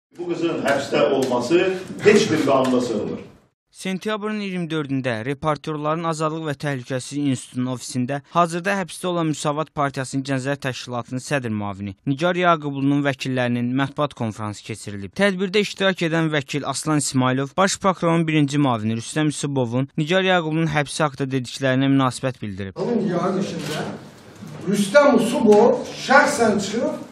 Bu qızın həbsdə olması heç bir qanuna sığmır. Sentyabrın 24-də Reportyorların Azadlıq və Təhlükəsizlik İnstitutunun ofisində hazırda həbsdə olan Müsavat Partiyasının Gənclər Təşkilatının sədr müavini Nigar Yaqublu'nun vəkillərinin mətbuat konfransı keçirilib. Tədbirdə iştirak edən vəkil Aslan İsmailov, Baş prokurorun birinci müavini Rüstəm Yusubovun Nigar Yaqublu'nun həbsi haqqında dediklərinə münasibət bildirib. Onun yargı işində Rüstəm Yusubov şəxsən çıxıb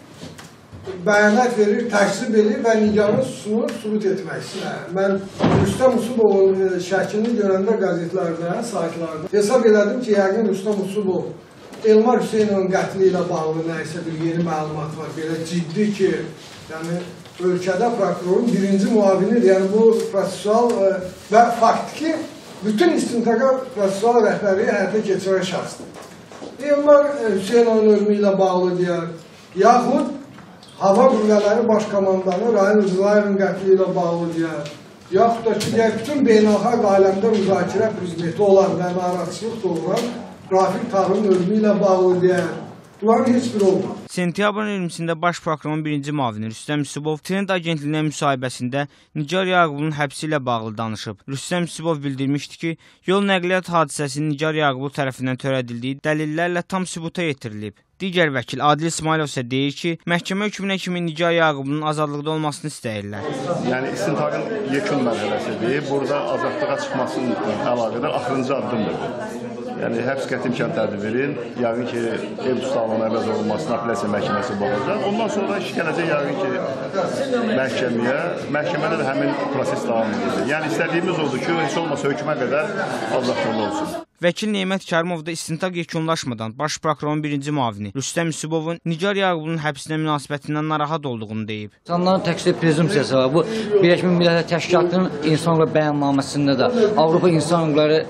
bəyanat verir, təksib edir və Nigarın suçunu sübut etmək istəyir. Mən Rüstəm Yusubovun şəklini görəndə qəzetlərdə, saytlarda hesab elədim ki, yəqin Rüstəm Yusubov Elmar Hüseynovun qətli ilə bağlı nəyisə bir yeni məlumat var. Belə ciddi ki, yəni ölkədə prokurorun birinci müavinidir. Yəni bu prosesual və faktiki bütün istintaqa prosesual rəhbərliyi həyata keçirən şəxsdir. Elmar Hüseynovun ölümü ilə bağlı deyər, yaxud Hava Qüvvələri Baş Komandanı Rahim Zılayevin qətli ilə bağlı deyər, yaxud da ki, bütün beynəlxalq aləmdə müzakirə prezidenti olan və narahatçılıq doğuran Rafiq Tarın ölümü ilə bağlı deyər. Bunların heç biri olmadı. Sentyabrın 20-sində Baş prokurorun birinci müavini Rüstəm Yusubov Trend agentliyinə müsahibəsində Nigar Yaqublu'nun həbsi ilə bağlı danışıb. Rüstəm Yusubov bildirmişdi ki, yol nəqliyyat hadisəsinin Nigar Yaqublu tərəfindən törədildiyi dəlillərlə tam sübuta yetirilib. Digər vəkil Adil İsmailov isə deyir ki, məhkəmə hökmünə kimi Nigar Yaqublu'nun azadlıqda olmasını istəyirlər. Yəni istintaqın yekun mərhələsidir. Burada azadlığa çıxmasının əlaqədar axırıncı addımdır. Yəni həbs qəti imkan tədbirin, yəqin ki, ev tutanlığına əvəz olunmasına apellyasiya məhkəməsi baxacaq. Ondan sonra iş gələcək yəqin ki, məhkəməyə, məhkəmədə də həmin proses davam edəcək. Yəni istədiyimiz odur ki, heç olmasa hökmə qədər azadlıqlı olsun. Vəkil Nemət Kərimov da istintaq yekunlaşmadan Baş prokurorun birinci müavini Rüstəm Yusubovun Nigar Yaqublu'nun həbsinə münasibətindən narahat olduğunu deyib. İnsanların təqsir prezumsiyası var. Bu Birləşmiş Millətlər Təşkilatının insan hüquqları bəyannaməsində də Avropa İnsan Hüquqları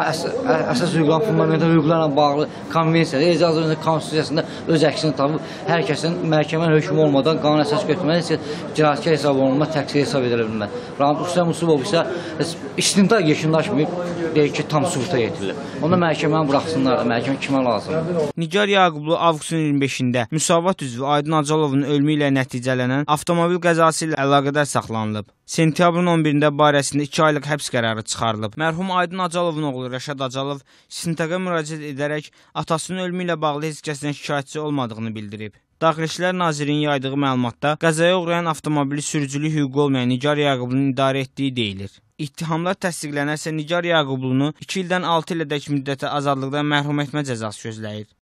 əsas hüquqların fundamental hüquqlarla bağlı konvensiyada, Azərbaycan konstitusiyasında öz əksini tapıb hər kəsin məhkəmənin hökmü olmadan qanun əsas götürməli, cinayətkar hesab olunmaz, təqsir hesab edilə bilməz. Rüstəm Yusubov isə istintaq yekunlaşmayıb, deyir ki, tam sübuta yetirilib. Onda məhkəməni buraxsınlar da, məhkəmə kimə lazımdır? Nigar Yaqublu avqustun 25-də Müsavat üzvü Aydın Acalovun ölümü ilə nəticələnən avtomobil qəzası ilə əlaqədar saxlanılıb. Sentyabrın 11-də barəsində 2 aylıq həbs qərarı çıxarılıb. Mərhum Aydın Acalovun oğlu Rəşad Acalov istintaqa müraciət edərək atasının ölümü ilə bağlı heç kəsdən şikayətçi olmadığını bildirib. Daxili İşlər Nazirliyinin yaydığı məlumatda qəzaya uğrayan avtomobili sürücülük hüququ olmayan Nigar Yaqublu'nun idarə etdiyi deyilir. İttihamlar təsdiqlənərsə Nigar Yaqublu'nu 2 ildən 6 ilədək müddətə azadlıqdan məhrum etmə cəzası gözləyir.